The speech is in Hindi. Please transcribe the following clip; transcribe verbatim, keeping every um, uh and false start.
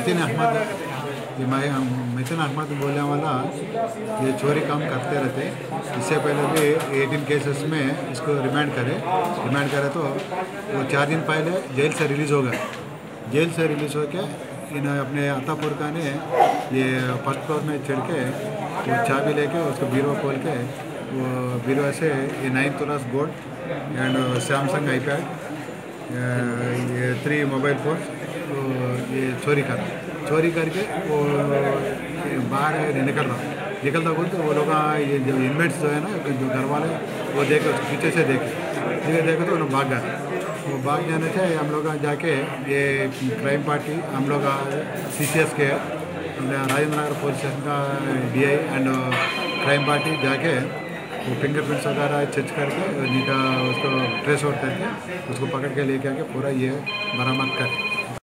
मतीन अहमद, ये मतीन अहमद बोलने वाला ये चोरी काम करते रहते। इससे पहले भी अठारह केसेस में इसको रिमांड करे रिमांड करे तो वो चार दिन पहले जेल से रिलीज़ हो गया। जेल से रिलीज़ होके इन अपने अतापुर का ने ये फर्स्ट फ्लोर में चढ़ के वो चाबी लेके उसको बीरो खोल के वो बीरो से ये नाइन तुलास गोल्ड एंड सैमसंग आईपैड, ये थ्री मोबाइल फोन तो ये चोरी कर चोरी करके वो बाहर निकल रहा निकलता बोलते वो लोग ये जो इनमेट्स जो है ना, जो घर वाले वो देखे उसको पीछे से देखे धीरे देखे तो वो लोग भाग गए। वो भाग जाने से हम लोग जाके ये क्राइम पार्टी हम लोग सी सी एस के राजेंद्रनगर पुलिस स्टेशन का D I and crime party जाके वो फिंगरप्रिंट्स वगैरह चेक करके नीटा उसको ट्रेस आउट करके उसको पकड़ के लेके आके पूरा ये बरामद कर